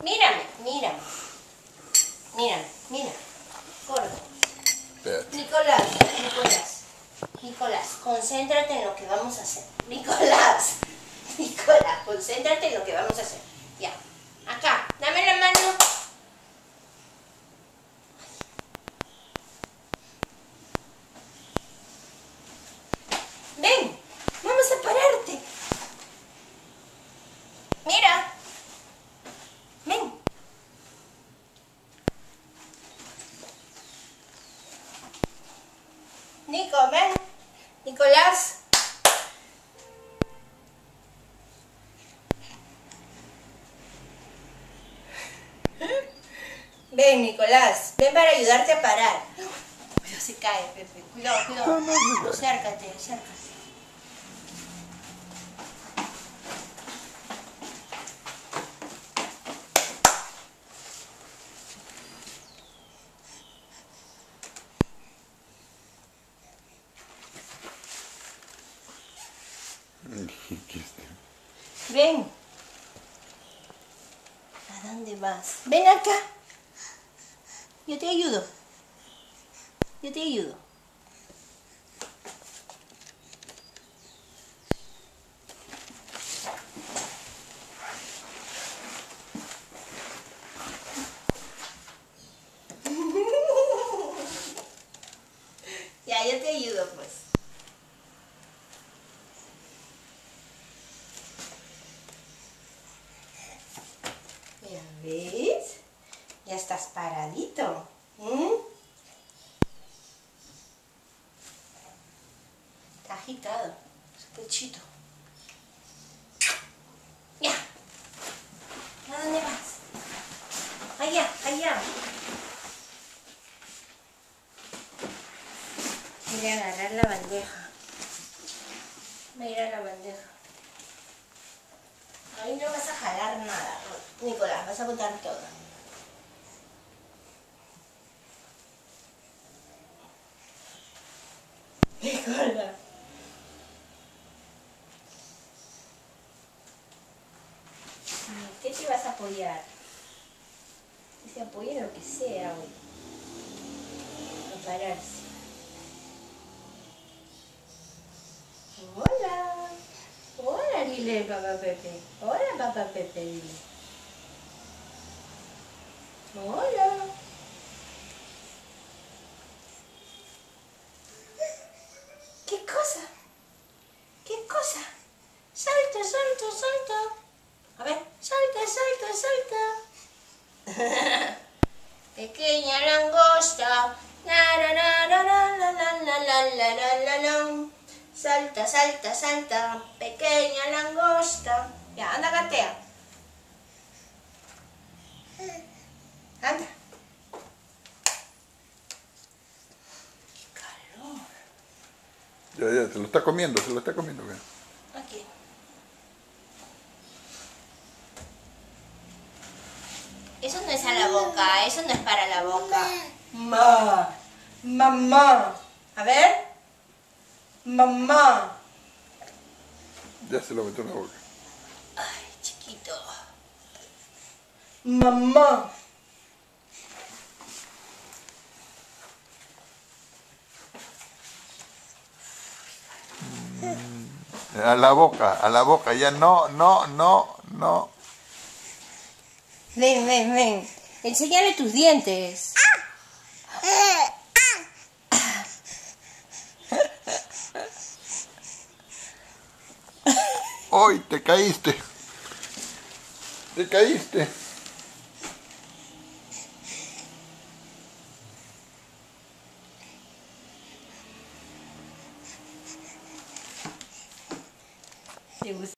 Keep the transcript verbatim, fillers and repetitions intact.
Mírame, mírame. Mírame, mira. Gordo. Espérate. Nicolás, Nicolás. Nicolás, concéntrate en lo que vamos a hacer. Nicolás. Nicolás, concéntrate en lo que vamos a hacer. Ya. Acá, dame la mano. Ven, vamos a pararte. Mira. Ven. Nico, ven. Nicolás. Ven, Nicolás. Ven para ayudarte a parar. Cuidado, se cae, Pepe. Cuidado, cuidado. Acércate, acércate. Ven. ¿A dónde vas? Ven acá. Yo te ayudo. Yo te ayudo. Ya, yo te ayudo, pues. Mira, ¿ves? Ya estás paradito. ¿Mm? Está agitado. Su pechito. Ya. ¿A dónde vas? Allá, allá. Voy a agarrar la bandeja. Voy a ir a la bandeja. Ahí no vas a jalar nada, Nicolás, vas a botar todo. Nicolás. ¿Qué te vas a apoyar? Que se apoye en lo que sea hoy. A pararse. Hola. Hola, dile papá Pepe. Hola, papá Pepe, dile. Hola. ¿Qué cosa? ¿Qué cosa? Salta, salta, salta. A ver, salta, salta, salta. Pequeña langosta. La, la, la, la, la, la, la, la, la, la, la, la. Salta, salta, salta, pequeña langosta. Ya, anda, gatea. Anda. Qué calor. Ya, ya, se lo está comiendo, se lo está comiendo. Bien. Aquí. Eso no es a la boca, eso no es para la boca. Ma, mamá. A ver. Mamá. Ya se lo metió en la boca. Ay, chiquito. Mamá. A la boca, a la boca, ya no, no, no, no. Ven, ven, ven. Enséñale tus dientes. ¡Ay, te caíste! ¡Te caíste! ¿Te gusta?